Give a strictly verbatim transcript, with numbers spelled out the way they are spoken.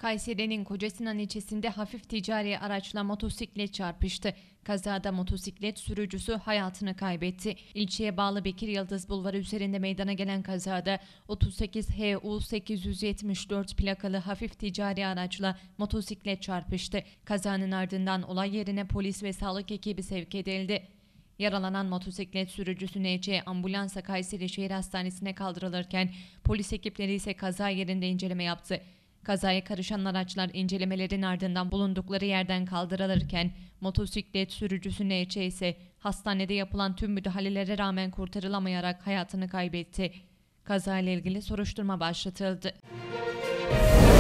Kayseri'nin Kocasinan ilçesinde hafif ticari araçla motosiklet çarpıştı. Kazada motosiklet sürücüsü hayatını kaybetti. İlçeye bağlı Bekir Yıldız Bulvarı üzerinde meydana gelen kazada otuz sekiz H U sekiz yüz yetmiş dört plakalı hafif ticari araçla motosiklet çarpıştı. Kazanın ardından olay yerine polis ve sağlık ekibi sevk edildi. Yaralanan motosiklet sürücüsü N C ambulansa Kayseri Şehir Hastanesi'ne kaldırılırken polis ekipleri ise kaza yerinde inceleme yaptı. Kazaya karışan araçlar incelemelerin ardından bulundukları yerden kaldırılırken motosiklet sürücüsü N C ise hastanede yapılan tüm müdahalelere rağmen kurtarılamayarak hayatını kaybetti. Kazayla ilgili soruşturma başlatıldı.